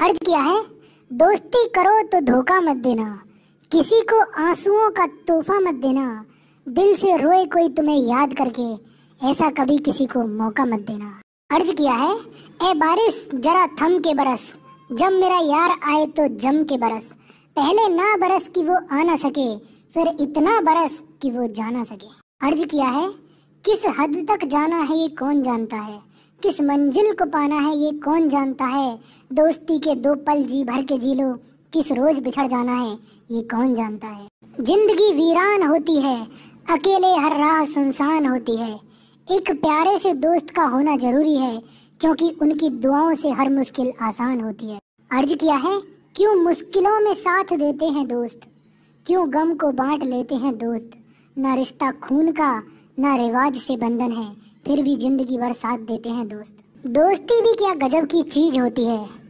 अर्ज किया है, दोस्ती करो तो धोखा मत देना, किसी को आंसुओं का तोहफा मत देना, दिल से रोए कोई तुम्हें याद करके, ऐसा कभी किसी को मौका मत देना। अर्ज किया है, ए बारिश जरा थम के बरस, जब मेरा यार आए तो जम के बरस, पहले ना बरस कि वो आ ना सके, फिर इतना बरस कि वो जा ना सके। अर्ज किया है, किस हद तक जाना है ये कौन जानता है, किस मंजिल को पाना है ये कौन जानता है, दोस्ती के 2 पल जी भर के जी लो, किस रोज बिछड़ जाना है ये कौन जानता है। जिंदगी वीरान होती है, अकेले हर राह सुनसान होती है, एक प्यारे से दोस्त का होना जरूरी है, क्योंकि उनकी दुआओं से हर मुश्किल आसान होती है। अर्ज किया है, क्यों मुश्किलों में साथ देते हैं दोस्त, क्यों गम को बांट लेते हैं दोस्त, ना रिश्ता खून का ना रिवाज से बंधन है, फिर भी जिंदगी भर साथ देते हैं दोस्त। दोस्ती भी क्या गजब की चीज होती है।